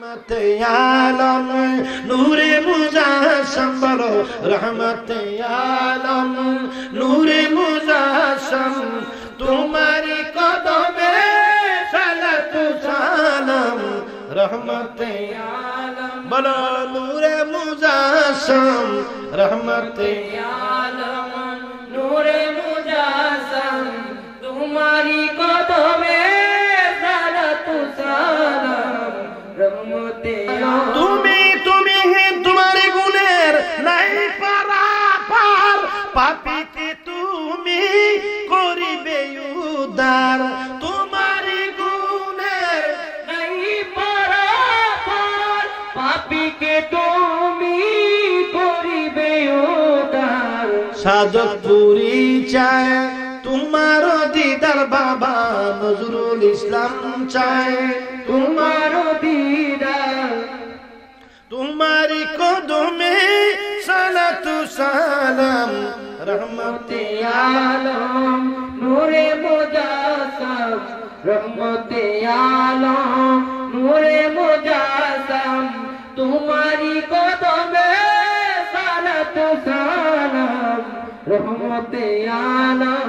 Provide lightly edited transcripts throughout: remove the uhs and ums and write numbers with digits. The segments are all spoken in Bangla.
रहमते आलम नूरे मुजासम बोलो रहमते आलम नूरे मुजासम तुम्हारी कदमे सलातु सलाम रहमते आलम बोलो नूरे मुजासम रहमते आलम नूरे मुजासम तुम्हारी कदमे सलातु सलाम रहमते তুমি তুমি তোমার গুণের নাই পারাপার পাপীকে তুমি করিবে উদ্ধার তোমার গুণের নাই পারাপার পাপীকে তুমি করিবে উদ্ধার সাধক পুরি চায় তোমার দিদার বাবা নজরুল ইসলাম চায় তোমার দিদার तुम्हारी कदमे सलातु सलाम रहमते आलम नूरे मुजासम रहमते आलम नूरे मुजासम तुम्हारी कदमे सलातु सलाम रहमते आलम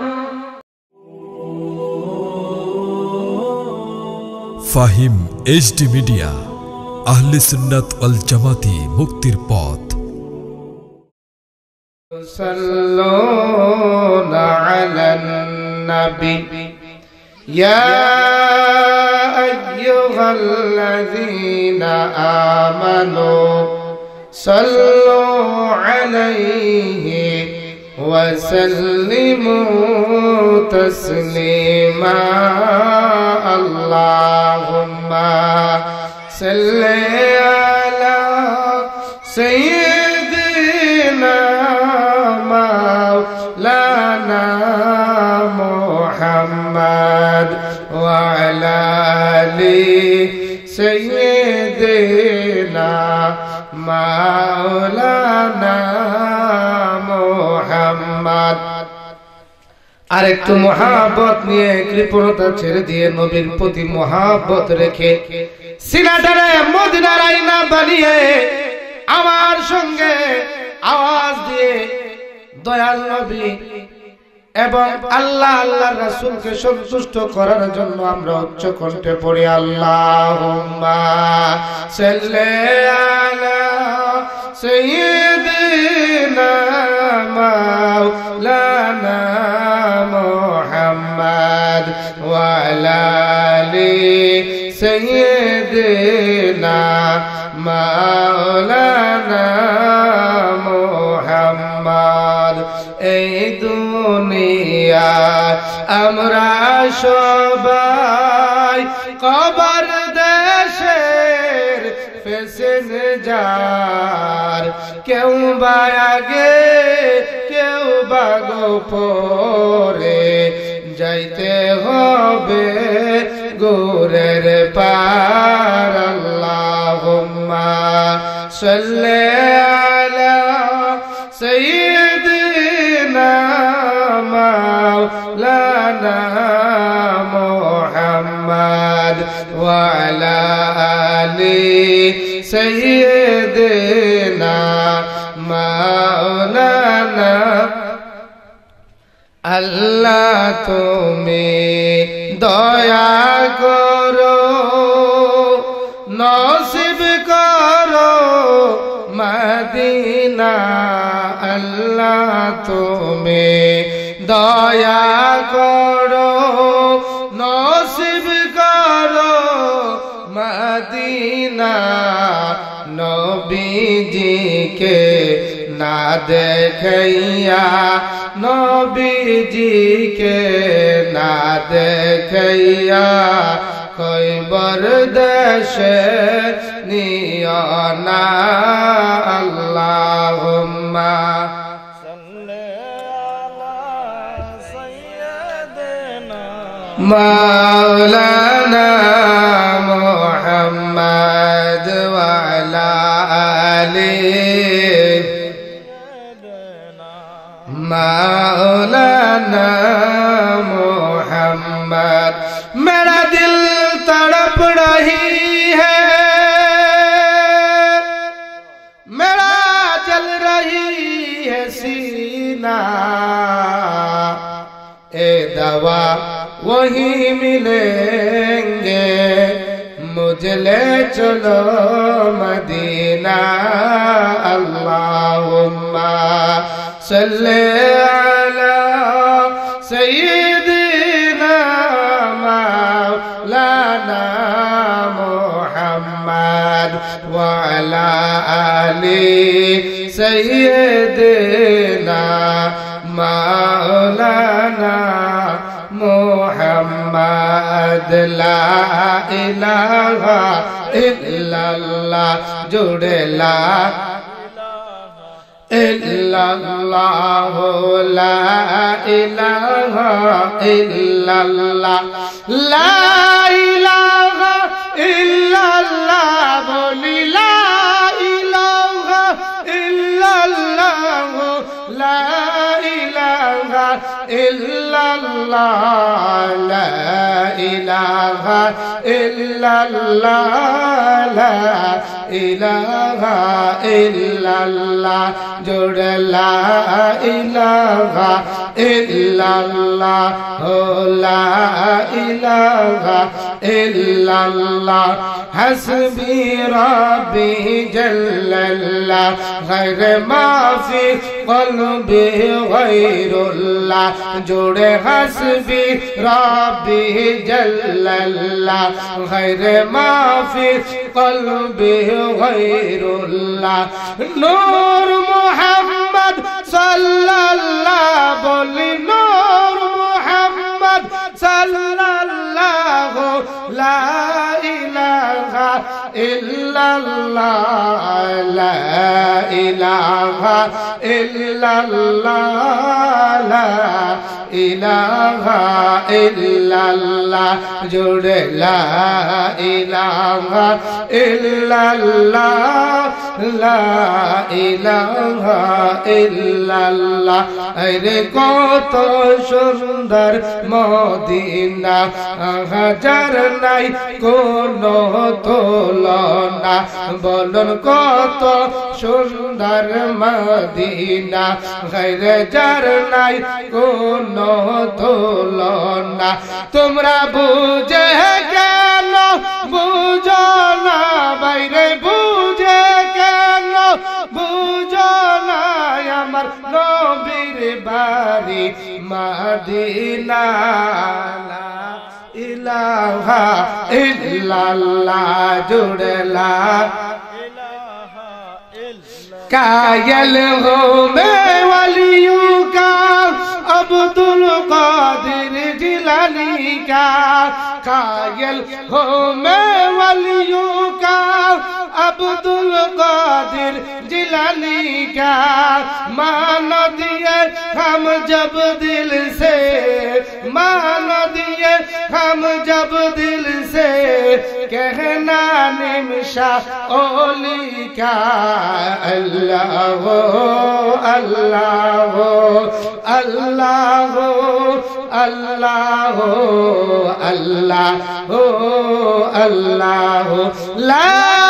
ফাহিম এইচডি মিডিয়া আহলে সুন্নাত ওয়াল জামাতি মুক্তির পথ সাল্লাল্লাহু আলান নবী ইয়া আইয়ুহাল্লাযীনা আমানু সাল্লু আলাইহি ওয়া সাল্লিমু তাসলিমা আল্লাহুম্মা সাল্লি আলা সাইয়্যিদিনা মাওলানা মুহাম্মদ ওয়া আলা আলি সাইয়্যিদিনা মাওলানা মুহাম্মদ আর একটু মহাব্বত নিয়ে কৃপণতা ছেড়ে দিয়ে নবীর প্রতি মহাব্বত রেখে সিনাটারে মদিনার আয়না বানিয়ে আমার সঙ্গে আওয়াজ দিয়ে দয়াল নবী এবং আল্লাহ আল্লাহর রাসূলকে সন্তুষ্ট করার জন্য আমরা উচ্চ কণ্ঠে পড়ি আল্লাহুম্মা সাল্লি আলা সাইয়্যিদিনা মাওলানা মুহাম্মদ ওয়া আলা আলি সাইয়্যিদিনা মাওলানা মুহাম্মদ এই দুনিয়া আমরা সবাই কবর দেশের প্যাসেঞ্জার কেউ বা আগে কেউ বা গোপরে যাইতে হবে গোরের পার আল্লাহুম্মা সাল্লি আলা সাইয়্যিদিনা মাওলানা মুহাম্মদ ওয়া আলা আলি সাইয়্যিদিনা মাওলানা আল্লাহ তুমি দয়া করো নসিব করো মদিনা আল্লাহ তুমি দয়া করো নসিব করো মদিনা নবীজিকে না দেখাইয়া নবীজিকে না দেখাইয়া কয়বার দেশে নিও না আল্লাহুম্মা সাল্লি আলা সাইয়্যিদিনা মাওলানা মুহাম্মদ ওয়া আলা আলি मौलाना मोहम्मद। मेरा दिल तड़प रही है वही मिलेंगे मुझे ले चलो मदीना अल्लाहुम्मा सल्ले अला सय्यिदिना मौलाना मुहम्मद व अला आलि सय्यिदिना मौलाना मुहम्मद ला इलाहा इल्लल्लाह जुड़े ला इल्लल्लाह ला इलाहा इल्लल्लाह ला इलाहा इल्लल्लाह बोली ला इलाहा इल्लल्लाह ला इलाहा इल्लल्लाह ला इलाहा इल्लल्लाह ला इलाहा इल्लल्लाह जुड़ ला इलाहा इल्लल्लाह हो ला इलाहा इल्लल्लाह हस्बी रब्बी जल्लल्लाह गैर माफी क़ल्बी गैरुल्लाह जुड़े हस्बी रब्बी जल्लल्लाह गैर माफी क़ल्बी गैरुल्लाह नूर मुहम्मद सल्लल्लाह बोली नूर मुहम्मद सल्लल्लाह ला इलाहा इल्लल्लाह ला इलाहा इल्लल्लाह ला इलाहा इल्लल्लाह जुड़ ला इलाहा इल्लल्लाह ला इलाहा इल्लल्लाह अरे কত সুন্দর মদিনা হাজার নাই কোনো তুলনা বলুন কত সুন্দর মদিনা হাজার নাই কোনো তুলনা তোমরা বুঝে কেন বুঝো না বাইরে বুঝে কেন বুঝো না আমার নবীর বাড়ি মদিনা লা ইলাহা ইল্লাল্লাহ जुड़े ला कायल हो मैं वलियों का अब्दुल कादिर जिलानी का कायल हो मैं वलियों का अब्दुल कादिर जिलानी का मान दिए हम जब दिल से मान दिए हम जब दिल से कहना निमिषा ओली का अल्लाह हो अल्लाह हो अल्लाह हो अल्लाह हो अल्लाह हो अल्लाह हो ला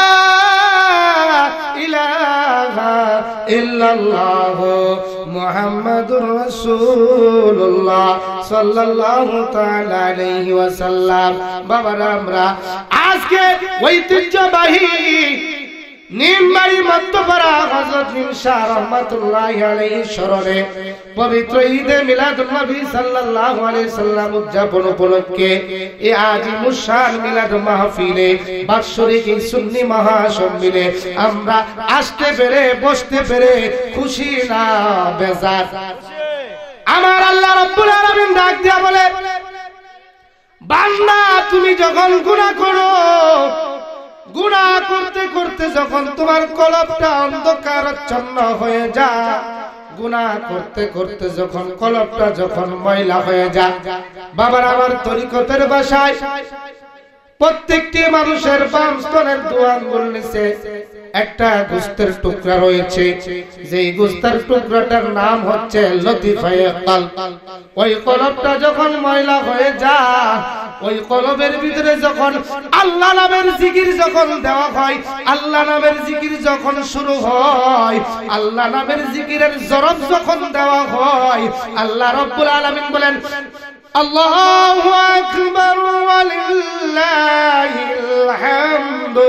इलाहा इल्लल्लाह मुहम्मदुर रसूलुल्लाह सल्लल्लाहु ताला अलैहि वसल्लम बाबारा আমরা আজকে ঐতিহ্যবাহী নিমবাড়ি মধ্যপাড়া হযরত নিমশা রাহমাতুল্লাহি আলাইহি শরণে পবিত্র ঈদে মিলাদুন নবী সাল্লাল্লাহু আলাইহি সাল্লাম উদযাপন উপলক্ষে এই আজিমুস শান মিলাদ মাহফিলে বাৎসরিক এই সুন্নি মহাসম্মিলনে আমরা আসতে পেরে বসতে পেরে খুশি না বেজার আমার আল্লাহ রাব্বুল আলামিন ডাক দিয়া বলে বান্দা তুমি যখন গুনাহ করো গুনাহ করতে করতে যখন তোমার কলবটা অন্ধকারাচ্ছন্ন হয়ে যায় গুনাহ করতে করতে যখন কলবটা যখন ময়লা হয়ে যায় বাবার আমার তরিকতের ভাষায় প্রত্যেকটি মানুষের বাম স্তনের দুই আঙ্গুল নিচে একটা গোস্তের টুকরা রয়েছে যেই গোস্তের টুকরাটার নাম হচ্ছে লতিফায়ে কলব ওই কলবটা যখন ময়লা হয়ে যায় ওই কলবের ভিতরে যখন আল্লাহ নামের জিকির যখন দেওয়া হয় আল্লাহ নামের জিকির যখন শুরু হয় আল্লাহ নামের জিকিরের জরব যখন দেওয়া হয় আল্লাহ রাব্বুল আলামিন বলেন আল্লাহু আকবার ওয়ালিল্লাহিল হামদু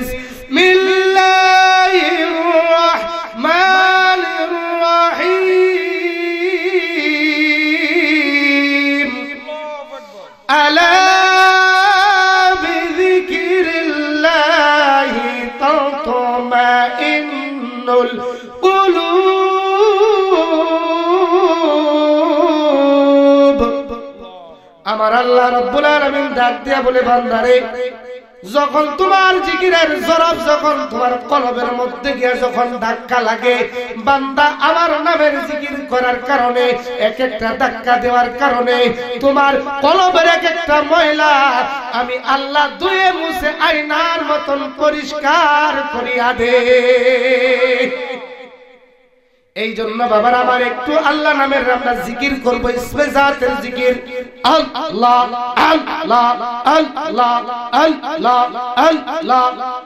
বিসমিল্লাহির রাহমানির রাহিম আলা বিযিকিরিল্লাহি তাতমাইন্নুল কুলুব। আমার আল্লাহ রাব্বুল আলামিন ডাক দিয়া বলে, বান্দারে যখন তোমার জিকিরের জরব যখন তোমার কলবের মধ্যে গিয়ে যখন ধাক্কা লাগে, বান্দা আমার নামের জিকির করার কারণে এক একটা ধাক্কা দেওয়ার কারণে তোমার কলবের এক একটা ময়লা আমি আল্লাহ ধুয়ে মুছে আয়নার মতন পরিষ্কার করিয়া দে। এই জন্য বাবার আমার একটু আল্লাহ নামের আমরা জিকির করব, ইসমে জাতের জিকির। আল্লাহ আল্লাহ আল্লাহ আল্লাহ আল্লাহ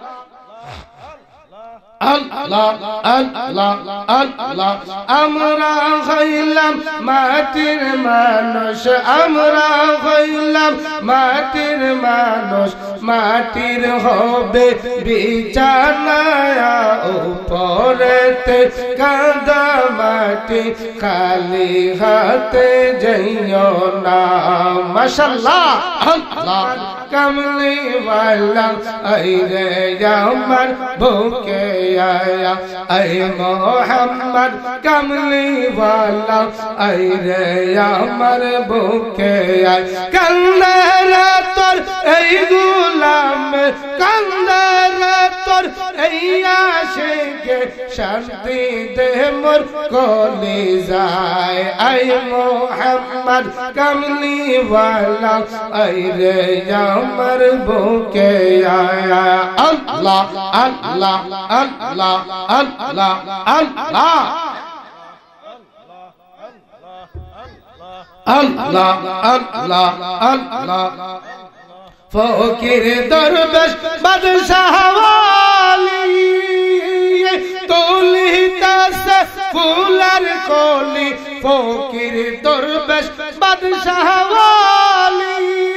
আল্লাহ আল্লাহ আল্লাহ। আমরা হইলাম মাটির মানুষ, আমরা হইলাম মাটির মানুষ, মাটির হবে বিছানা উপরেতে কাদা মাটি, খালি হাতে যাইও না। মাশাআল্লাহ। আল্লাহ কামলি ওয়ালা আইরে আমার বুকে আয়া, আয় মোহাম্মদ কামলি ওয়ালা আইরে আমার বুকে আয়। কান্দারা তোর এই গোলাম, কান্দারা তোর এই আশিকে, শান্তি দে মোর কলিজায়। আয় মোহাম্মদ কামলি ওয়ালা আইরে আমার বুকে আয়া। আল্লাহ আল্লাহ আল্লাহ আল্লাহ আল্লাহ আল্লাহ আল্লাহ আল্লাহ। ফকির দরবেশ বাদশাহ ওয়ালি তুলিতাছে ফুলের কলি, ফকির দরবেশ বাদশাহ ওয়ালি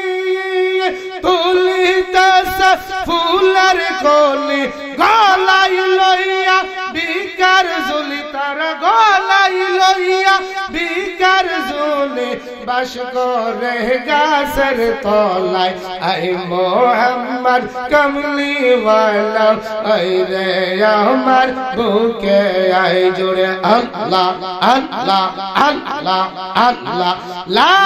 তুলিতাছে ফুলের কলি, গলাই লইয়া বিকার ঝুলি, তার গলাই লইয়া বিকার ঝুলি, বাস করে গাছের তলায়। আই মোহাম্মদ কামলি ওয়ালা আইরে আমার বুকে আই জোরে। আল্লাহ আল্লাহ আল্লাহ আল্লাহ লা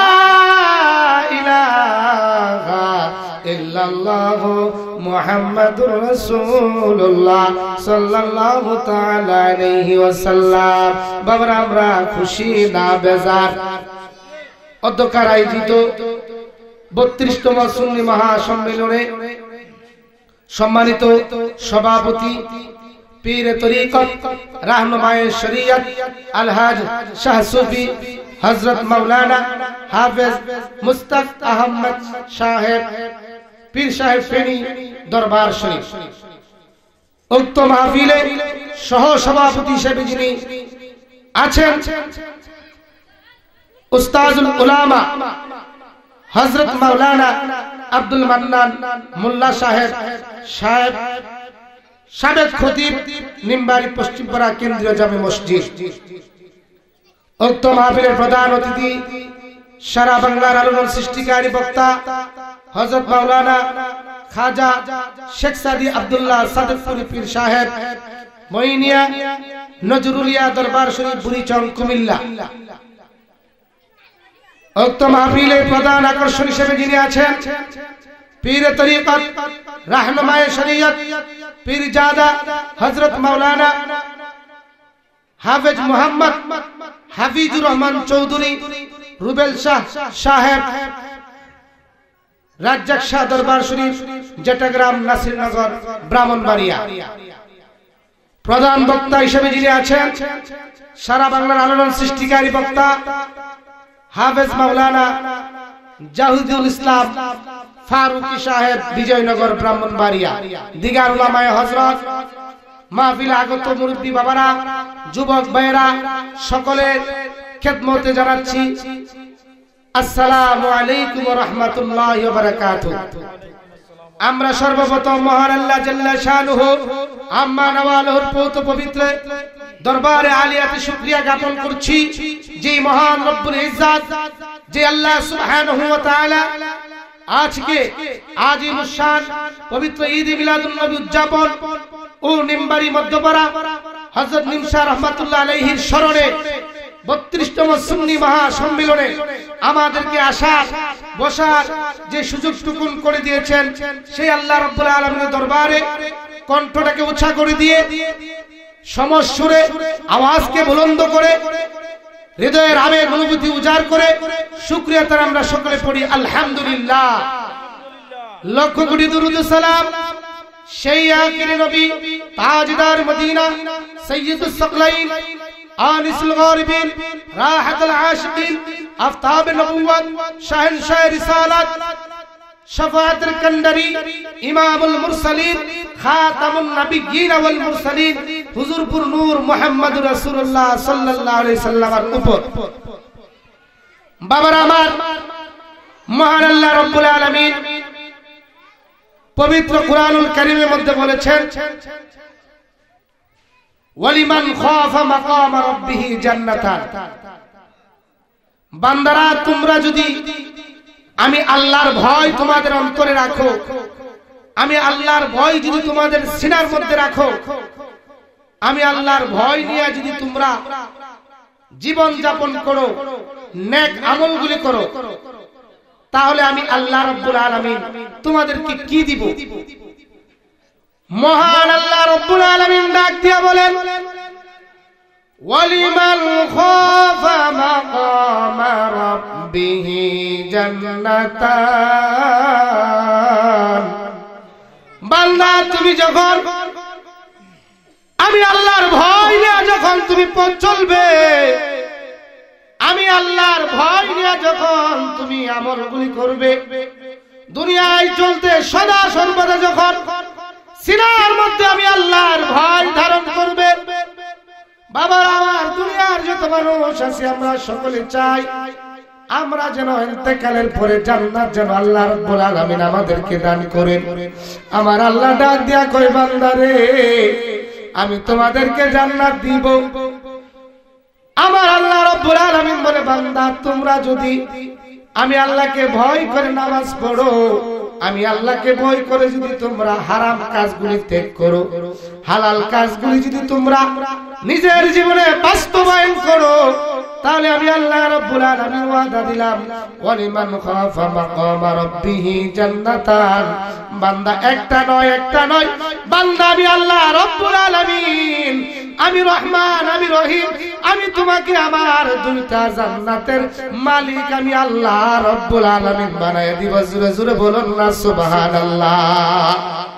ইলাহা ইল্লাল্লাহ মুহাম্মাদুর রাসূলুল্লাহ সাল্লাল্লাহু তাআলা আলাইহি ওয়াসাল্লাম। বাবা আমরা খুশি না বেজার? অধ্যক্ষার আয়োজিত 32তম সুন্নি মহাসম্মেলনে সম্মানিত সভাপতি পীরে তরিকত রাহনুমায়ে শরীয়ত আলহাজ শাহ সুফি হযরত মাওলানা হাফেজ মুস্তাক আহমদ সাহেব পীর সাহেব ফেনী দরবার শরীফ, উক্ত মাহফিলে সহ সভাপতি হিসেবে যিনি আছেন উস্তাজুল উলামা হযরত মাওলানা আব্দুল মান্নান মোল্লা সাহেব সাবেক খতিব নিমবাড়ি পশ্চিমপাড়া কেন্দ্রীয় জামে মসজিদ। উক্ত মাহফিলের প্রধান অতিথি সারা বাংলার আলোড়ন সৃষ্টিকারী বক্তা হযরত মাওলানা খাজা শেখ সাদি আব্দুল্লাহ সাদেকপুরি পীর সাহেব মইনিয়া নজরুলিয়া দরবার শরীফ বুড়িচং কুমিল্লা। উক্ত মাহফিলের প্রধান আকর্ষণ হিসেবে যিনি আছেন পীরে তরিকত রাহনুমায়ে শরীয়ত পীরজাদা হযরত মাওলানা হাফেজ মুহাম্মদ হাফিজুর রহমান চৌধুরী রুবেল শাহ সাহেব রাজ্জাক শাহ দরবার শরীফ জেটাগ্রাম নাসিরনগর ব্রাহ্মণবাড়িয়া। প্রধান বক্তা হিসেবে যিনি আছেন সারা বাংলার আলোড়ন সৃষ্টিকারী বক্তা হাফেজ মাওলানা জাহিদুল ইসলাম ফারুকি সাহেব বিজয়নগর ব্রাহ্মণবাড়িয়া। দিগার উলামায়ে হযরত, মাহফিলে আগত মুরব্বী বাবারা, যুবক ভাইয়েরা, সকলের খেদমতে জানাচ্ছি আসসালামু আলাইকুম ওয়া রাহমাতুল্লাহি ওয়া বারাকাতুহু। আমরা সর্বপ্রথম মহান আল্লাহ জাল্লা শানুহু আম্মা নওয়ালুর পবিত্র দরবারে আলিয়াতে শুকরিয়া জ্ঞাপন করছি, যে মহান রব্বুল ইজ্জত, যে আল্লাহ সুবহানাহু ওয়া তাআলা আজকে আজিমুশ শান পবিত্র ঈদ মিলাদুন নবী উদযাপন ও নিম্বারি মধ্যপাড়া হযরত নিমশা রাহমাতুল্লাহ আলাইহির স্মরণে 32তম সুন্নি মহাসম্মেলনে আমাদেরকে আসার বসার যে সুযোগটুকু করে দিয়েছেন, সেই আল্লাহ রাব্বুল আলামিনের দরবারে কণ্ঠটাকে উঁচা করে দিয়ে সমস্বরে আওয়াজকে বুলন্দ করে হৃদয়ের আবেগ অনুভূতি উজাড় করে শুকরিয়া তার আমরা সকলে পড়ি আলহামদুলিল্লাহ। লক্ষ কোটি দুরূদ ও সালাম সেই আখির নবী তাজদার মদিনা সাইয়্যিদুস সাকলাইন আনিসুল গারিবিন রাহাতুল আশিকিন আফতাব নবুওয়াত শাহেনশাহ রিসালাত শাফাআতুল কান্দারি ইমামুল মুরসালিন খাতামুন নবিয়্যিন ওয়াল মুরসালিন হুজুরপুর নূর মুহাম্মদুর রাসূলুল্লাহ সাল্লাল্লাহু আলাইহি সাল্লামের উপর। বাবার আমার, মহান আল্লাহ রাব্বুল আলামিন পবিত্র কুরআনুল কারীমের মধ্যে বলেছেন, ওয়ালিমান খাফা মাকাম রাব্বিহি জান্নাতান। বান্দারা, তোমরা যদি আমি আল্লাহর ভয় তোমাদের অন্তরে রাখো, আমি আল্লাহর ভয় যদি তোমাদের সিনার মধ্যে রাখো, আমি আল্লাহর ভয় নিয়ে যদি তোমরা জীবন যাপন করো, নেক আমলগুলি করো, তাহলে আমি আল্লাহ রাব্বুল আলামিন তোমাদেরকে কি দিব? মহান আল্লাহ রাব্বুল আলামিন ডাক দিয়া বলেন, ওয়ালিমান খাফা মাকামা রাব্বিহি জান্নাতান। বান্দা, তুমি যখন আমি আল্লাহর ভয় নিয়ে যখন তুমি পথ চলবে, আমি আল্লাহর ভয় নিয়ে যখন তুমি আমলগুলি করবে, দুনিয়ায় চলতে সদা সর্বদা যখন সিনার মধ্যে আমি আল্লাহর ভয় ধারণ করবে, বাবার আমার, দুনিয়ার যত মানুষ আছে আমরা সকলে চাই আমরা যেন ইন্তেকালের পরে জান্নাত যেন আল্লাহ রাব্বুল আলামিন আমাদেরকে দান করেন। আমার আল্লাহ ডাক দিয়া কই, বান্দারে, আমি তোমাদেরকে জান্নাত দিব। আমার আল্লাহ রাব্বুল আলামিন বলে, বান্দা, তোমরা যদি আমি আল্লাহকে ভয় করে নামাজ পড়ো, আমি আল্লাহকে ভয় করে যদি তোমরা হারাম কাজগুলি ত্যাগ করো, হালাল কাজগুলি যদি তোমরা নিজের জীবনে বাস্তবায়ন করো, তাহলে আমি আল্লাহ রাব্বুল আলামিন ওয়াদা দিলাম, ওয়ালিমান খাফা মাকামা রাব্বিহি জান্নাতান। বান্দা, একটা নয় বান্দা, আমি আল্লাহ রাব্বুল আলামিন, আমি রহমান, আমি রহিম, আমি তোমাকে আমার দুইটা জান্নাতের মালিক আমি আল্লাহ রাব্বুল আলামিন বানায় দিব। জোরে জোরে বলুন না সুবহানাল্লাহ।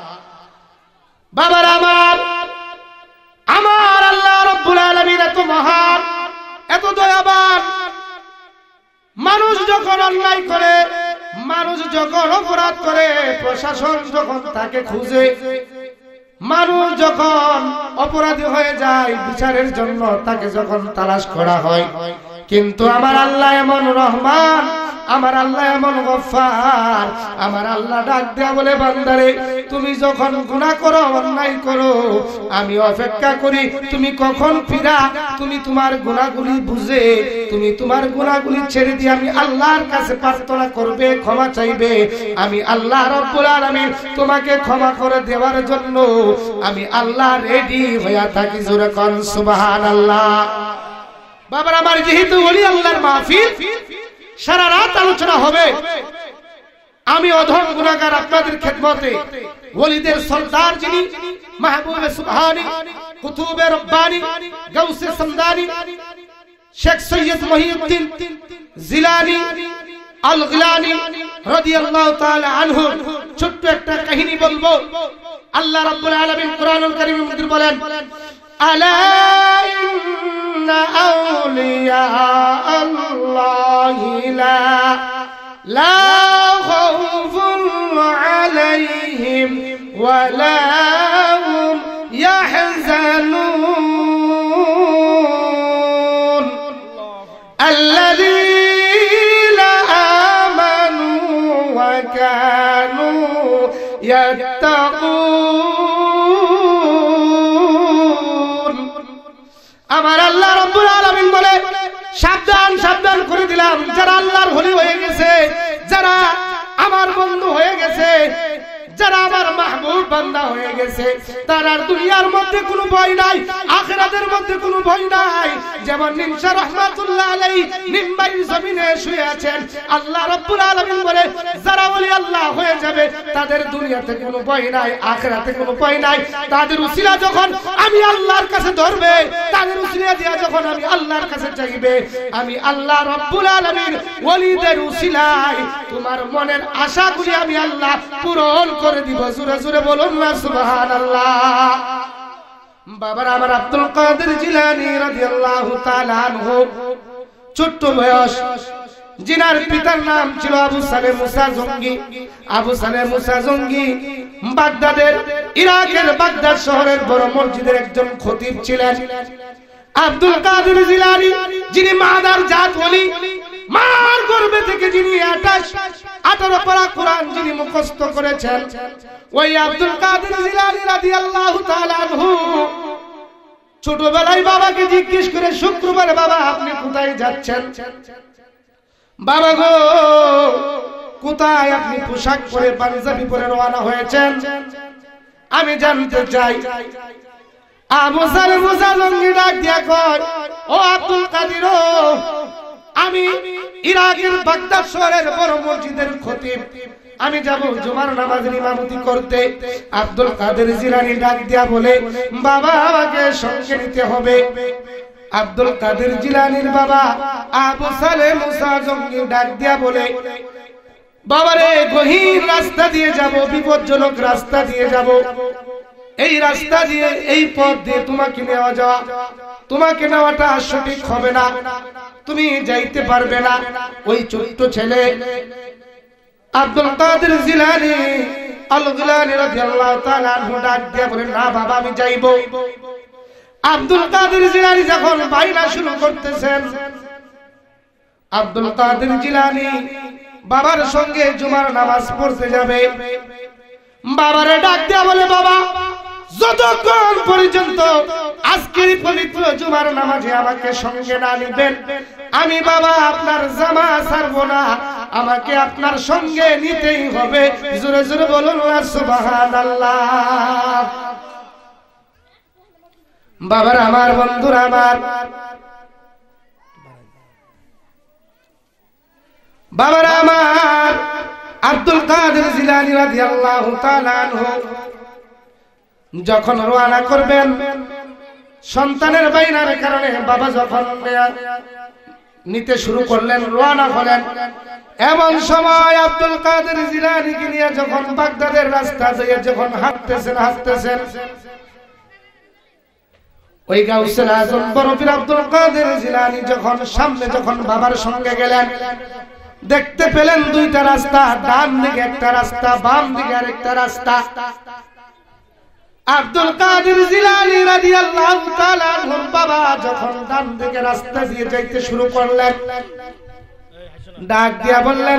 বাবার আমার, আমার আল্লাহ রাব্বুল আলামিন এত মহান, এত দয়াবান। মানুষ যখন অন্যায় করে, মানুষ যখন অপরাধ করে, প্রশাসন যখন তাকে খুঁজে, মানুষ যখন অপরাধী হয়ে যায়, বিচারের জন্য তাকে যখন তালাশ করা হয়, কিন্তু আমার আল্লাহ এমন রহমান, আমার আল্লাহ এমন গফফার, আমার আল্লাহ ডাক দেয়া বলে, বান্দারে, তুমি যখন গুনাহ করো, অন্যায় করো, আমি অপেক্ষা করি তুমি কখন ফিরা, তুমি তোমার গুনাহগুলি বুঝে তুমি তোমার গুনাহগুলি ছেড়ে দিয়ে আমি আল্লাহর কাছে প্রার্থনা করবে, ক্ষমা চাইবে। আমি আল্লাহ রাব্বুল আলামিন তোমাকে ক্ষমা করে দেওয়ার জন্য আমি আল্লাহ রেডি হয়ে থাকি। জোরে কোন সুবহানাল্লাহ। বাবার আমার, যেহেতু ওলি আল্লাহর মাহফিল, সারা রাত আলোচনা হবে, আমি অধম গুনাহগার আপনাদের খেদমতে ওলিদের সরদার যিনি মাহবুবে সুবহানী, কুতুবে রব্বানী, গাউসে সমদানী, শেখ সৈয়দ মহিউদ্দিন জিলানী আল গিলানী রাদিয়াল্লাহু তাআলা আনহু ছোট্ট একটা কাহিনী বলবো। আল্লাহ রাব্বুল আলামিন কুরআনুল কারীমের মধ্যে বলেন, আলা ইন্না আউলিয়া আল্লাহি লা খাউফুন আলাইহিম ওয়া লা হুম ইয়াহজানুন আল্লাযীনা ইয়াত্তাকুন। আমার আল্লাহ রাব্বুল আলামিন বলে সাবধান সাবধান করে দিলাম, যারা আল্লাহর ওলি হয়ে গেছে, যারা আমার বন্ধু হয়ে গেছে, যারা আমার মাহবুব বান্দা হয়ে গেছে, তার আর দুনিয়ার মধ্যে কোনো ভয় নাই, আখিরাতের মধ্যে কোনো ভয় নাই। যেমন নিমসা রাহমাতুল্লাহ আলাইহি নিম্বাড়ির জমিনে শুয়ে আছেন, আল্লাহ রাব্বুল আলামিন বলে যারা ওলি আল্লাহ হয়ে যাবে তাদের দুনিয়াতে কোনো ভয় নাই, আখিরাতে কোনো ভয় নাই। তাদের উসিলা যখন আমি আল্লাহর কাছে ধরবে, তাদের উসিলা দিয়া যখন আমি আল্লাহর কাছে চাইবে, আমি আল্লাহ রাব্বুল আলামিন ওলিদের উসিলায় তোমার মনের আশাগুলি আমি আল্লাহ পূরণ করে দিব। জোরে জোরে বলুন না সুবহানাল্লাহ। বাবার আমার আব্দুল কাদের জিলানী রাদিয়াল্লাহু তাআলা আনহু ছোট্ট বয়স, জিনার পিতার নাম ছিল আবু সালেহ মুসা জঙ্গি। আবু সালেহ মুসা জঙ্গি বাগদাদের, ইরাকের বাগদাদ শহরের বড় মসজিদের একজন খতিব ছিলেন। আব্দুল কাদের জিলানী যিনি মাদার জাত ওলি, মার গর্ভে থেকে যিনি 18 পারা কোরআন যিনি মুখস্থ করেছেন, ওই আব্দুল কাদের জিলানী রাদিয়াল্লাহু তাআলা আনহু ছোটবেলায় বাবাকে জিজ্ঞেস করে, শুক্রবার বাবা আপনি কোথায় যাচ্ছেন? বাবা গো কোথায় আপনি পোশাক পরে পাঞ্জাবি পরে রওনা হয়েছেন, আমি জানতে চাই। আবু সালেহ মুসা জঙ্গি ডাক দিয়া কয়, ও আব্দুল কাদের, আমি ইরাকের বাগদাদ শহরের বড় মসজিদের খতিব, আমি যাব জুমার নামাজের ইমামতি করতে। আব্দুল কাদের জিলানী ডাক দিয়া বলে, বাবা আমাকে সঙ্গে নিতে হবে। আব্দুল কাদের জিলানীর বাবা আবু সালেহ মুসা জঙ্গি ডাক দিয়া বলে, বাবারে গহীন রাস্তা দিয়ে যাব, বিপজ্জনক রাস্তা দিয়ে যাব, এই রাস্তা দিয়ে এই পথ দিয়ে তোমাকে তোমাকে নেওয়াটা সঠিক হবে না, তুমি যাইতে পারবে না। ওই ছোট্ট ছেলে আব্দুল কাদের জিলানী আল গিলানী রাদিয়াল্লাহু তাআলা আনহু ডাক দিয়ে বলেন, না বাবা আমি যাইব। আব্দুল কাদের জিলানী যখন বাইনা শুরু করতেছেন, আব্দুল কাদের জিলানী বাবার সঙ্গে জুমার নামাজ পড়তে যাবে। বাবারে ডাক দিয়া বলে, বাবা যতক্ষণ পর্যন্ত আজকের পবিত্র জুমার নামাজে আমাকে সঙ্গে না নিবেন, আমি বাবা আপনার জামা ছাড়বো না, আমাকে আপনার সঙ্গে নিতেই হবে। জোরে জোরে বলুন সুবহানাল্লাহ। বাবার আমার, বন্ধুরা আমার, বাবার আমার আব্দুল কাদের জিলানী রাদিয়াল্লাহু তাআলা আনহু যখন রওনা করবেন, সন্তানের বাইনার কারণে বাবা যখন নিতে শুরু করলেন, রওনা হলেন, এমন সময় আব্দুল কাদের জিলানীকে নিয়ে যখন বাগদাদের রাস্তা দিয়ে যখন হাঁটতেছেন, ওই গাউসুল আজম বরফির আব্দুল কাদের জিলানী যখন সামনে যখন বাবার সঙ্গে গেলেন, দেখতে পেলেন দুইটা রাস্তা, ডান দিকে একটা রাস্তা, বাম দিকে আরেকটা রাস্তা। আব্দুল কাদের জিলানী রাদিয়াল্লাহু তাআলা আনহুর বাবা যখন ডান দিকে রাস্তা দিয়ে যাইতে শুরু করলেন, ডাক দিয়া বললেন,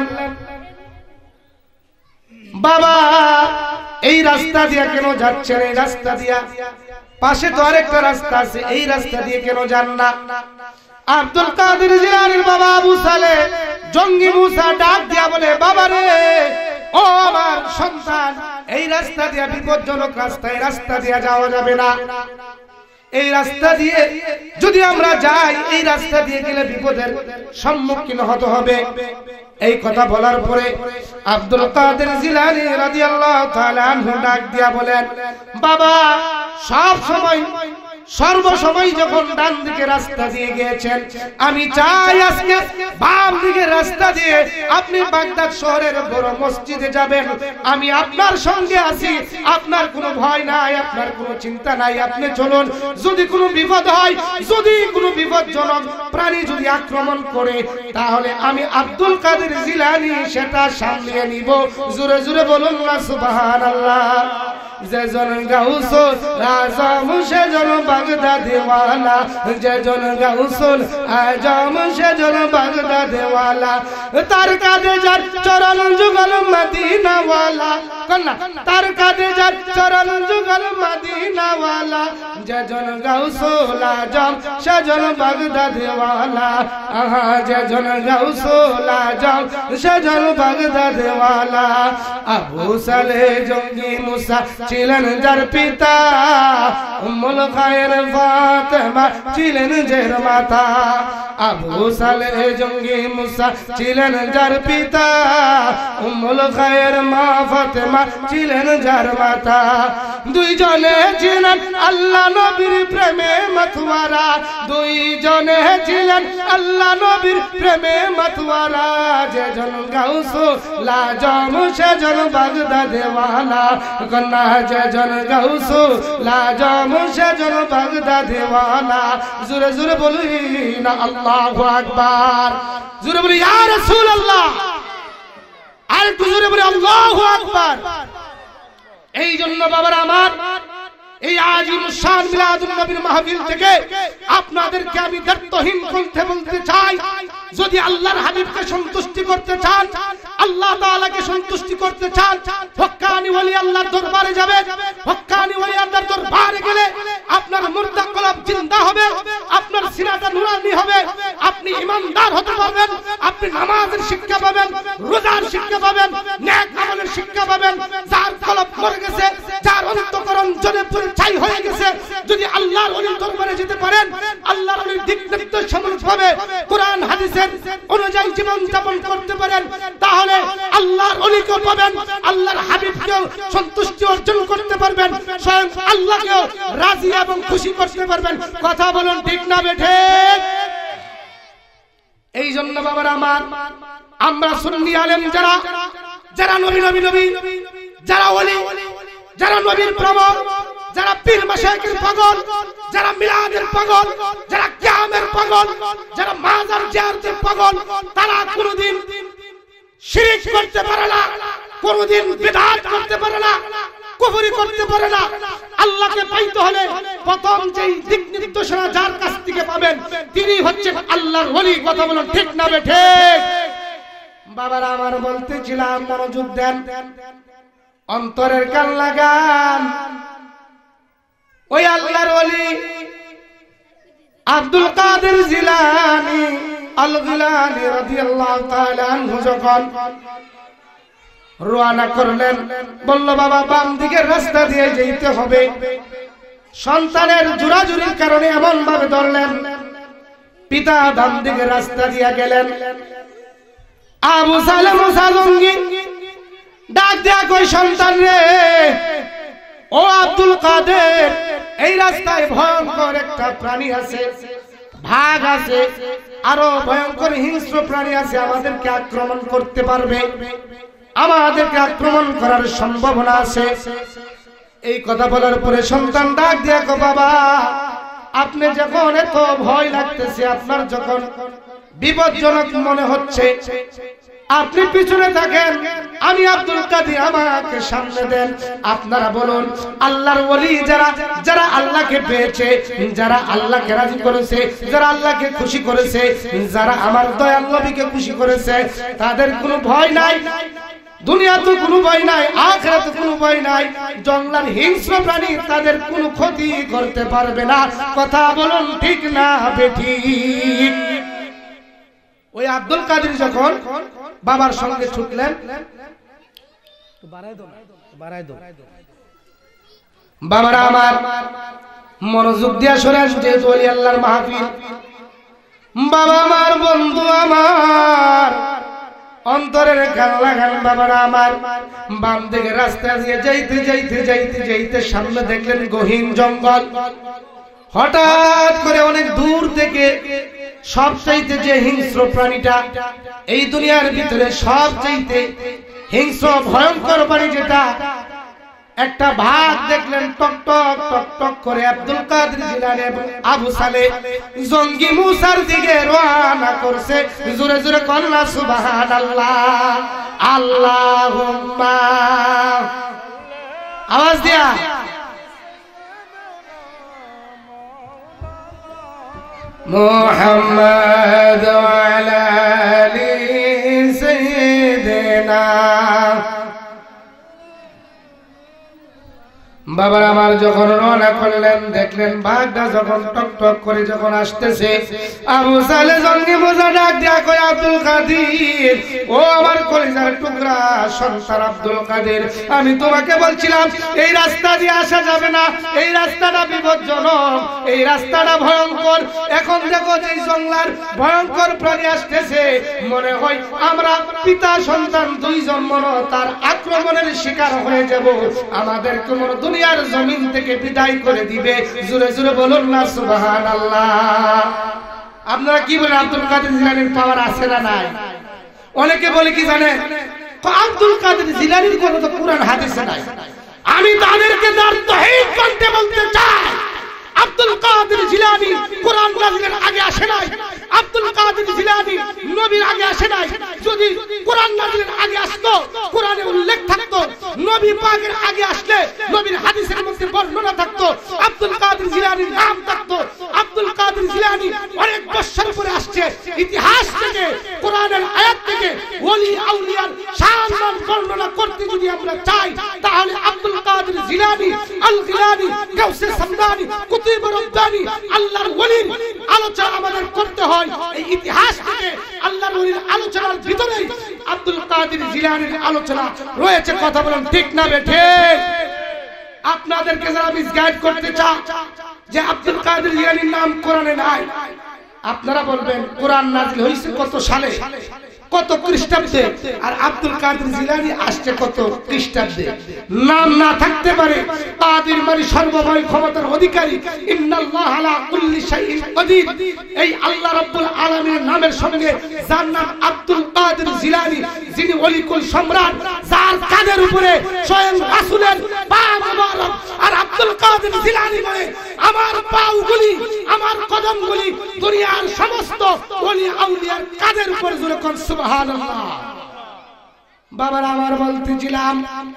বাবা এই রাস্তা দিয়ে কেন যাচ্ছেন? এই রাস্তা দিয়া পাশে তো আরেকটা রাস্তা আছে, এই রাস্তা দিয়ে কেন যান না? আব্দুল কাদের জিলানীর বাবা আবু সালেহ জঙ্গি মুসা ডাক দিয়া বলে, বাবা রে, ও আমার সন্তান, এই রাস্তা দিয়ে বিপজ্জনক রাস্তা, এই রাস্তা দিয়ে যাওয়া যাবে না। এই রাস্তা দিয়ে যদি আমরা যাই, এই রাস্তা দিয়ে গেলে বিপদের সম্মুখীন হতে হবে। এই কথা বলার পরে আব্দুল কাদের জিলানী রাদিয়াল্লাহু তাআলা আনহু ডাক দিয়া বলেন, বাবা সব সময় সর্বসময় যখন ডান দিকে রাস্তা দিয়ে গিয়েছেন, আমি চাই আজকে বাম দিকে রাস্তা দিয়ে আপনি বাগদাদ শহরের বড় মসজিদে যাবেন। আমি আপনার সঙ্গে আছি, আপনার কোনো ভয় নাই, আপনার কোনো চিন্তা নাই, আপনি চলুন। যদি কোনো বিপদ হয়, যদি কোনো বিপজ্জনক প্রাণী যদি আক্রমণ করে, তাহলে আমি আব্দুল কাদের জিলানী সেটা সামলিয়ে নিব। জোরে জোরে বলুন না সুবহানাল্লাহ। যেজন গাউসুল আজম সেজন বাগদাদিওয়ালা, যেজন গাউসুল আজম সেজন বাগদাদিওয়ালা, তার কাঁধে যার চরণ যুগল মদিনাওয়ালা, কন্যা তার কাঁধে যার চরণ যুগল মদিনাওয়ালা, যেজন গাউসুল আজম সেজন বাগদাদিওয়ালা, আহা যেজন গাউসুল আজম সেজন বাগদাদিওয়ালা। আবু সালেহ জঙ্গি মুসা ছিলেন যার পিতা, উম্মুল খায়ের ফাতেমা ছিলেন যার মাতা। আবু সালেহ জঙ্গি মুসা ছিলেন যার পিতা, উম্মুল খায়ের মা ফাতেমা ছিলেন যার মাতা। দুইজনে ছিলেন আল্লাহ নবীর প্রেমে মাতওয়ারা, দুইজনে ছিলেন আল্লাহ নবীর প্রেমে মাতওয়ারা, যেজন গাউসুল আজম সেজন বাগদাদিওয়ালা, কন্যা যেজন গাউসুল আজম সেজন বাগদাদিওয়ালা। জোরে জোরে বলি না আল্লাহু আকবার, জোরে বলি ইয়া রাসূলুল্লাহ, আর একটু জোরে বলি আল্লাহু আকবার। এই জন্য বাবারা আমার, এই আজিম শান মিলাদুন নবীর মাহফিল থেকে আপনাদেরকে আমি দায়িত্বহীন বলতে চাই, যদি আল্লাহর হাবিবকে সন্তুষ্টি করতে চান, আল্লাহ তাআলাকে সন্তুষ্টি করতে চান, হক্কানি ওলি আল্লাহর দরবারে যাবে। হক্কানি ওলি আল্লাহর দরবারে গেলে আপনার মুর্দা কলব জিন্দা হবে, আপনার সিনাটা নুরানি হবে, আপনি ইমানদার হতে পারবেন, আপনি নামাজের শিক্ষা পাবেন, রোজার শিক্ষা পাবেন, নেক আমলের শিক্ষা পাবেন। যার কলব মরে গেছে, যার অন্তঃকরণ জ্বলে পুড়ে ছাই হয়ে গেছে, যদি আল্লাহর ওলির দরবারে যেতে পারেন, আল্লাহর ওলির দিক নির্দেশ ভাবে কোরআন হাদিসের অনুযায়ী জীবন যাপন করতে পারেন, তাহলে আল্লাহর ওলিকেও পাবেন, আল্লাহর হাবিবকেও সন্তুষ্টি অর্জন করতে পারবেন, স্বয়ং আল্লাহকেও রাজি এবং খুশি করতে পারবেন। কথা বলুন ঠিক না বেঠে? এই জন্য বাবারা আমার, আমরা সুন্নি আলেম যারা, যারা নবী নবী নবী, যারা ওলি, যারা নবীর প্রেমক, যারা পীর মাশায়েখের পাগল, যারা মিলাদের পাগল, যারা কিয়ামের পাগল, যারা মাজার জিয়ারতের পাগল, তারা কোনদিন শিরক করতে পারে না, কোনদিন বিদআত করতে পারে না, কুফরি করতে পারে না। আল্লাহকে পাইতে হলে প্রথম যেই দিক নির্দেশনা যার কাছ থেকে পাবেন, তিনি হচ্ছেন আল্লাহর ওলি। কথা বলুন ঠিক না ঠিক? বাবারা আমার, বলতেছিলাম মনোযোগ দেন, অন্তরের কান লাগান। ওই আল্লাহর ওলি আব্দুল কাদের জিলানী আল গিলানী রাদিয়াল্লাহু তাআলা আনহু যখন রওনা করলেন, বলল বাবা বাম দিকের রাস্তা দিয়ে যেতে হবে। সন্তানের জোরাজুরির কারণে এমন ভাবে ধরলেন, পিতা বাম দিকের রাস্তা দিয়ে গেলেন। আবু সালেহ মুসা জঙ্গি ডাক দেয়া কই, সন্তান রে, ও আব্দুল কাদের, এই রাস্তায় ভয়ঙ্কর একটা প্রাণী আছে, ভাগ আছে, আরো ভয়ঙ্কর হিংস্র প্রাণী আছে, আমাদেরকে আক্রমণ করতে পারবে, আমাদেরকে আক্রমণ করার সম্ভাবনা আছে। এই কথা বলার পরে সন্তান ডাক দিয়া কো, বাবা আপনি যখন এত ভয় লাগতেছে, আপনার যখন বিপজ্জনক মনে হচ্ছে, আপনি পিছনে থাকেন, আমি আব্দুল কাদের, আমাকে সামনে দেন। আপনারা বলুন, আল্লাহর ওলি যারা, যারা আল্লাহকে পেয়েছে, যারা আল্লাহকে রাজি করেছে, যারা আল্লাহকে খুশি করেছে, যারা আমার দয়াল নবীকে খুশি করেছে, তাদের কোনো ভয় নাই। দুনিয়া তো কোনো ভয় নাই, আখিরাতে কোনো ভয় নাই। জঙ্গলার হিংস্র প্রাণী তাদের কোনো ক্ষতি করতে পারবে না। কথা বলুন ঠিক না বেঠিক? ওই আব্দুল কাদের যখন বাবার সঙ্গে ছুটলেন, বাবারা আমার মনোযোগ দিয়া শোনেন, যেহেতু ওলি আল্লাহর মাহফিল, বাবা আমার, বন্ধু আমার, অন্তরের গান লাগান। বাবারা আমার, বাম দিকে রাস্তা দিয়ে যাইতে যাইতে যাইতে যাইতে সামনে দেখলেন গহীন জঙ্গল। হঠাৎ করে অনেক দূর থেকে সবচাইতে যে হিংস্র প্রাণীটা, এই দুনিয়ার ভিতরে সবচাইতে হিংস্র ভয়ঙ্কর প্রাণী যেটা, একটা ভাগ দেখলেন টক টক টক টক করে আব্দুল কাদের জিলানী এবং আবু সালেহ জঙ্গি মুসার দিকে রওনা করছে। জোরে জোরে কন্না সুবহানাল্লাহ, আল্লাহুম্মা আওয়াজ দিয়া মুহাম্মদ ওয়া আলা আলি সাইয়্যিদিনা। বাবার আমার যখন রওনা করলেন, দেখলেন বাঘটা যখন টক টক করে যখন আসতেছে, আবু সালে জঙ্গি মোজা ডাক দিয়া কয়, আব্দুল কাদের, ও আমার কলিজার টুকরা সন্তান আব্দুল কাদের, আমি তোমাকে বলছিলাম এই রাস্তা দিয়ে আসা যাবে না, এই রাস্তাটা বিপজ্জনক, এই রাস্তাটা ভয়ঙ্কর। এখন দেখো যে জঙ্গলার ভয়ঙ্কর প্রাণী আসতেছে, মনে হয় আমরা পিতা সন্তান দুইজন মনে তার আক্রমণের শিকার হয়ে যাব, আমাদেরকে মনে দুনিয়ার জমিন থেকে বিদায় করে দিবে। জোরে জোরে বলুন না সুবহানাল্লাহ। আপনারা কি বলেন, আব্দুল কাদের জিলানীর পাওয়ার আছে না নাই? অনেকে বলে কি জানেন, আব্দুল কাদের জিলানীর কথা তো কুরআন হাদিসে নাই। আমি তাদেরকে তার তাওহীদ করতে বলতে চাই, আব্দুল কাদের জিলানী কুরআন নাযিলের আগে আসে নাই, আব্দুল কাদের জিলানী নবীর আগে আসে নাই। যদি কুরআন নাযিলের আগে আসতো, কুরআনে উল্লেখ থাকতো, নবী পাকের আগে আসলে নবীর হাদিসের মধ্যে বর্ণনা থাকতো, আব্দুল কাদের জিলানীর নাম থাকতো। আব্দুল কাদের জিলানী অনেক বছর পরে আসছে, ইতিহাস থেকে কুরআনের আয়াত থেকে ওলি আউলিয়ার শান বর্ণনা করতে যদি আমরা চাই, তাহলে আব্দুল কাদের জিলানী, আল গিলানী, গাউসে সামদানি, কুতুব রব্বানি, আল্লাহর ওলির আলোচনা আমাদের করতে হয়। এই ইতিহাস থেকে আল্লাহর ওলির আলোচনার ভিতরে আব্দুল কাদের জিলানীর আলোচনা রয়েছে। কথা বলেন ঠিক না বেঠে? আপনাদেরকে যারা মিসগাইড করতে চান যে আব্দুল কাদের জিলানীর নাম কোরআনে নাই, আপনারা বলবেন কোরআন নাযিল হয়েছে কত সালে, কত খ্রিস্টাব্দে, আর আব্দুল কাদের জিলানী আসছে কত খ্রিস্টাব্দে। নাম না থাকতে পারে, কাদের মানে সর্বময় ক্ষমতার অধিকারী, ইন্নাল্লাহা আলা কুল্লি শাইইন কাদির। এই আল্লাহ রাব্বুল আলামিনের নামের সঙ্গে যার নাম আব্দুল কাদের জিলানী, যিনি ওলিকুল সম্রাট, যার কাদের উপরে স্বয়ং রাসূলের পা মোবারক, আর আব্দুল কাদের জিলানী বলে আমার পাগুলি, আমার কদমগুলি দুনিয়ার সমস্ত ওলি আউলিয়ার কাদের উপরে জোরে কোন সুবহানাল্লাহ। বাবার আমার বলতেছিলাম,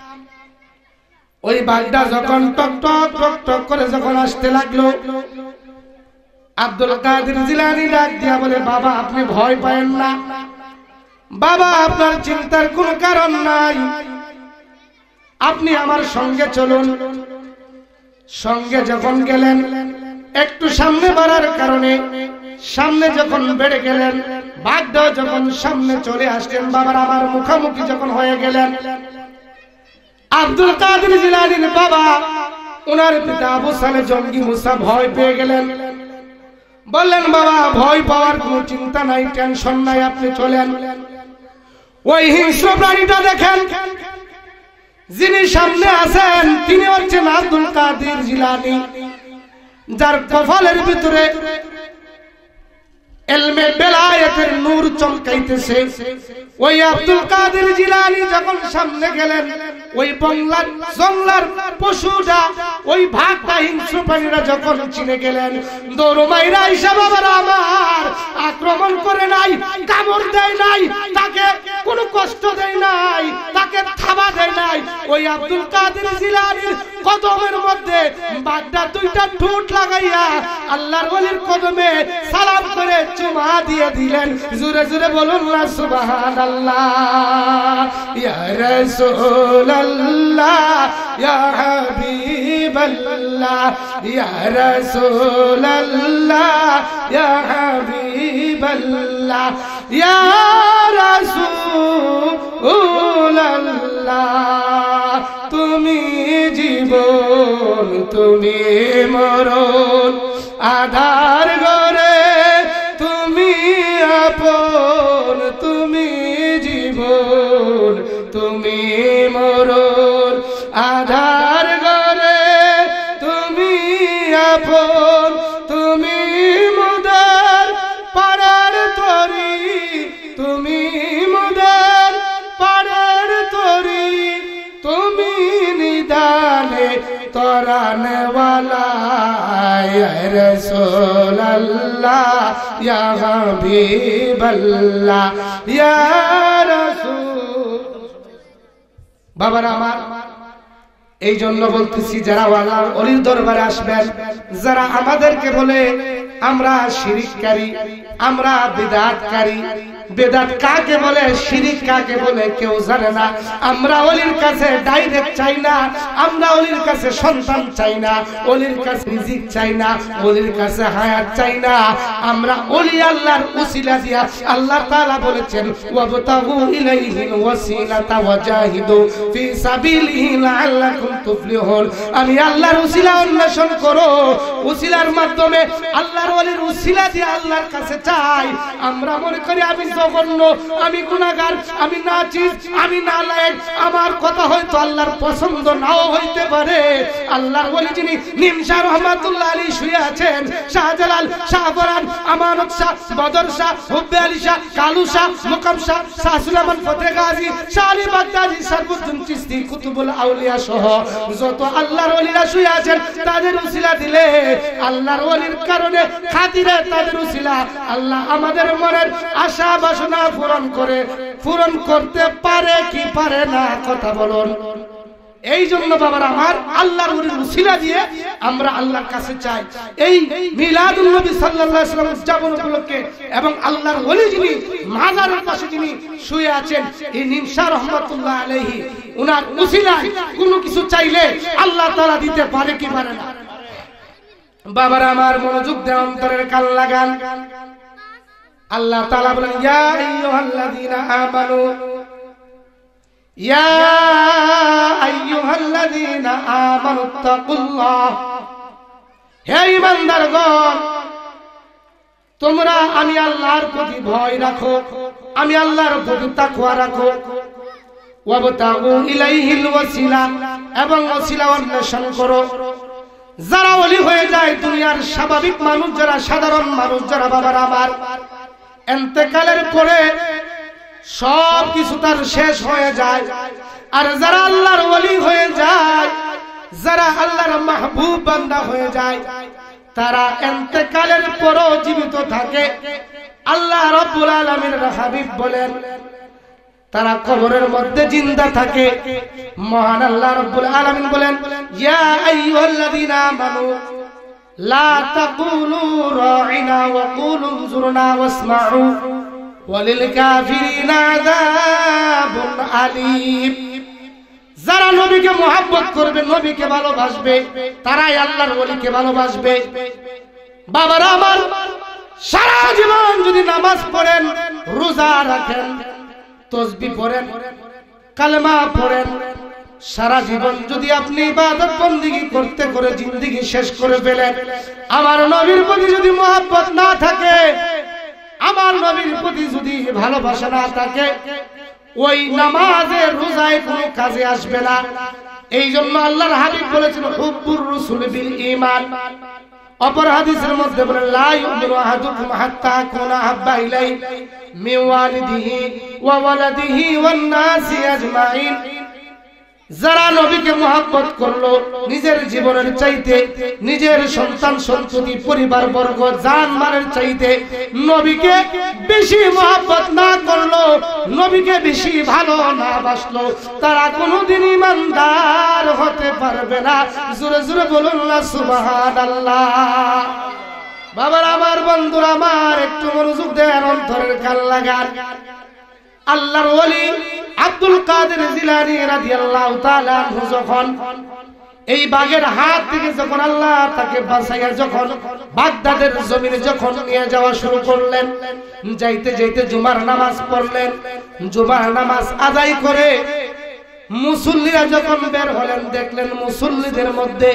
ওই বাঘটা যখন টক টক টক টক করে যখন আসতে লাগলো, আব্দুল কাদের জিলানী ডাক দিয়া বলে, বাবা আপনি ভয় পায়েন না, বাবা আপনার চিন্তার কোনো কারণ নাই, আপনি আমার সঙ্গে চলুন। সঙ্গে যখন গেলেন, একটু সামনে বাড়ার কারণে সামনে যখন বেড়ে গেলেন, বাঘটা যখন সামনে চলে আসলেন, বাবার আমার মুখামুখি যখন হয়ে গেলেন, আব্দুল কাদের জিলানীর বাবা, ওনার পিতা আবু সালে জঙ্গি মুসা ভয় পেয়ে গেলেন। বললেন, বাবা ভয় পাওয়ার কোনো চিন্তা নাই, টেনশন নাই, আপনি চলেন। ওই হিংস্র প্রাণীটা দেখেন, যিনি সামনে আছেন তিনি হচ্ছেন আব্দুল কাদের জিলানী, যার কপালের ভিতরে ইলমে বেলায়েতের নূর চমকাইতেছে। ওই আব্দুল কাদের জিলানী যখন সামনে গেলেন, ওই বাংলার জঙ্গলার পশুটা, ওই ভাগটা হিংস্র প্রাণীরা যখন চিনে গেলেন, দৌড় মাইরা আইসা বাবার আমার আক্রমণ করে নাই, কামড় দেয় নাই, তাকে কোনো কষ্ট দেয় নাই, তাকে থাবা দেয় নাই। ওই আব্দুল কাদের জিলানীর কদমের মধ্যে বাঘটা দুইটা ঠোঁট লাগাইয়া আল্লাহর ওলির কদমে সালাম করে চুমা দিয়ে দিলেন। জোরে জোরে বলুন না সুবহানাল্লাহ। ইয়া রাসূলুল্লাহ, ইয়া হাবিবাল্লাহ, ইয়া রাসূলুল্লাহ, ইয়া হাবিবাল্লাহ, ইয়া রাসূলুল্লাহ, তুমি জীবন তুমি মরণ, আধার ঘরে তুমি আপন, তুমি জীবন তুমি মরণ, আধার ঘরে তুমি আপন, তুমি মুদের পাড়ার তরি, তুমি মুদের পাড়ার তরি, তুমি নিদানে তরানে ওয়ালা, ইয়া রাসূলুল্লাহ, ইয়া হাবিবাল্লাহ, ইয়া রাসূল। বাবার আমার এই জন্য বলতেছি, যারা আল্লাহর ওলির দরবারে আসবেন, যারা আমাদেরকে বলে আমরা শিরিককারী, আমরা বিদআতকারী, বেদাত কাকে বলে, শিরিক কাকে বলে কেউ জানে না। আমরা ওলির কাছে ডাইরেক্ট চাই না, আমরা ওলির কাছে সন্তান চাই না, ওলির কাছে রিজিক চাই না, ওলির কাছে হায়াত চাই না। আমরা ওলি আল্লাহর উসিলা দিয়া, আল্লাহ তাআলা বলেছেন ওয়াবতাগু ইলাইহিল ওয়াসিলাতা ওয়াজাহিদু ফি সাবিলিহি লাআল্লাকুম তুফলিহুন। আমি আল্লাহর উসিলা অন্বেষণ করো, উসিলার মাধ্যমে আল্লাহর ওলির উসিলা দিয়ে আল্লাহর কাছে চাই। আমরা মনে করি আমি জঘন্য, আমি গুনাহগার, আমি নাচিস, আমি নালায়েক, আমার কথা হয়তো আল্লাহর পছন্দ নাও হইতে পারে। আল্লাহর ওলি যিনি নিমশা রহমাতুল্লাহ আলাইহি শুয়ে আছেন, শাহজালাল, শাহফরান, আমানত শাহ, বদর শাহ, হুব্বে আলী শাহ, কালু শাহ, মুকাম শাহ, শাহ সুলাইমান ফতে গাজী, শাহ আলী বাগদাদী, সরবুদ্দিন চিশতি, কুতুবুল আউলিয়া সহ যত আল্লাহর ওলিরা শুয়ে আছেন, তাদের উসিলা দিলে, আল্লাহর ওলির কারণে খাতিরে তাদের উসিলা আল্লাহ আমাদের মনের আশা বাসনা পূরণ করতে পারে কি পারে না, কথা বলুন। এই জন্য বাবারা আমার, আল্লাহর ওলির উসিলা দিয়ে আমরা আল্লাহর কাছে চাই। এই মিলাদুন নবী সাল্লাল্লাহু আলাইহি ওয়াসাল্লাম উদযাপন উপলক্ষে এবং আল্লাহর ওলি যিনি মাজারের পাশে যিনি শুয়ে আছেন, এই নিমশা রহমাতুল্লাহ আলাইহি, উনার উসিলায় কোনো কিছু চাইলে আল্লাহ তাআলা দিতে পারে কি পারে না। বাবারা আমার, মনোযোগ দিয়ে অন্তরের কান লাগান। আল্লাহ তাআলা বলেন ইয়া আইয়ুহাল্লাযীনা আমানু, ইয়া আইয়ুহাল্লাযীনা আমানুত্তাকুল্লাহ, হে ঈমানদারগণ, তোমরা আমি আল্লাহর প্রতি ভয় রাখো, আমি আল্লাহর প্রতি তাকওয়া রাখো। ওয়াবতাগু ইলাইহিল ওয়াসিলা, এবং ওসিলা অন্বেষণ করো। যারা ওলি হয়ে যায়, দুনিয়ার স্বাভাবিক মানুষ যারা, সাধারণ মানুষ যারা, বাবার আমার ইন্তেকালের পরে সব কিছু তার শেষ হয়ে যায়। আর যারা আল্লাহর ওলি হয়ে যায়, যারা আল্লাহর মাহবুব বান্দা হয়ে যায়, তারা ইন্তেকালের পরও জীবিত থাকে। আল্লাহ রাব্বুল আলামিনের হাবিব বলেন, তারা কবরের মধ্যে জিন্দা থাকে। মহান আল্লাহ রাব্বুল আলামিন বলেন ইয়া আইয়ুহাল্লাযীনা আমানু লা তাকুলু রাঈনা ওয়া কুলু যুরনা ওয়াসমাউ ওয়ালিল কাফিরিনা আযাবুন আলীম। যারা নবীকে মুহাব্বত করবে, নবীকে ভালোবাসবে, তারাই আল্লাহর ওলিকে ভালোবাসবে। বাবারা আমার, সারা জীবন যদি নামাজ পড়েন, রোজা রাখেন, তাসবিহ পড়েন, কালেমা পড়েন, সারা জীবন যদি আপনি ইবাদত বندگی করতে করে জিন্দেগি শেষ করে ফেলেন, আমার নবীর প্রতি যদি মুহাব্বত না থাকে, আমার নবীর প্রতি যদি ভালোবাসা না থাকে, ওই নামাজে রোজায় কোনো কাজে আসবে না। এই জন্য আল্লাহর হাবিব বলেছেন হুব্বুর রাসূল বিল ঈমান। অপর হাদিসের মধ্যে বলেন লা ইউমিনু আহাদুকুম হাত্তা কুনা হাব্বা ইলাই মিন ওয়ালিদিহি ওয়া ওয়ালাদিহি ওয়ান নাসি আজমাইন। যারা নবীকে মুহাব্বত করলো, নিজের জীবনের চাইতে, নিজের সন্তান সন্ততি পরিবার বর্গ জান মালের চাইতে নবীকে বেশি মুহাব্বত না করলো, নবীকে বেশি ভালো না বাসলো, তারা কোনোদিন ঈমানদার হতে পারবে না। জোরে জোরে বলুন না সুবহানাল্লাহ। বাবার আমার, বন্ধুরা আমার, একটু মনোযোগ দেন, অন্তরের কান লাগান। আল্লাহর ওলি আব্দুল কাদের জিলানী রাদিয়াল্লাহু তাআলা আনহু যখন এই বাগের হাত থেকে যখন আল্লাহ তাকে বাঁচাইয়া যখন বাগদাদের জমিনে যখন নিয়ে যাওয়া শুরু করলেন, যাইতে যাইতে জুমার নামাজ পড়লেন। জুমার নামাজ আদায় করে মুসল্লিরা যখন বের হলেন, দেখলেন মুসল্লিদের মধ্যে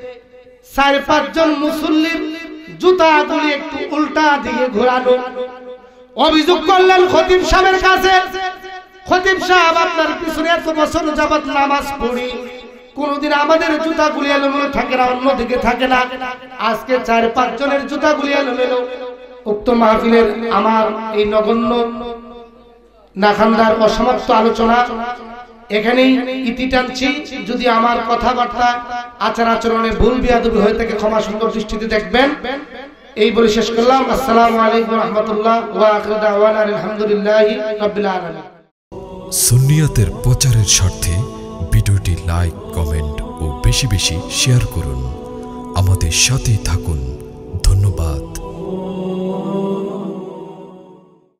৪-৫ জন মুসল্লির জুতাগুলি একটু উল্টা দিকে ঘোরানো। অভিযোগ করলেন খতিব সাহেবের কাছে, খতিব সাহেব, আপনার পিছনে এত বছর যাবত নামাজ পড়ি, কোনদিন আমাদের জুতাগুলি এলোমেলো থাকে না, অন্যদিকে থাকে না, আজকে ৪-৫ জনের জুতাগুলি এলোমেলো। উক্ত মাহফিলের আমার এই নগণ্য নাখান্দার অসমাপ্ত আলোচনা এখানেই ইতি টানছি। যদি আমার কথাবার্তা আচার আচরণে ভুল বিয়াদবি হয়ে থাকে, ক্ষমা সুন্দর দৃষ্টিতে দেখবেন। এই বলে শেষ করলাম। আসসালামু আলাইকুম ওয়া রাহমাতুল্লাহ ওয়া আখিরু দাওয়ানা আলহামদুলিল্লাহি রাব্বিল আলামিন। সুন্নিয়াতের প্রচারের স্বার্থে ভিডিওটি লাইক, কমেন্ট বেশি বেশি শেয়ার করুন। আমাদের সাথেই থাকুন।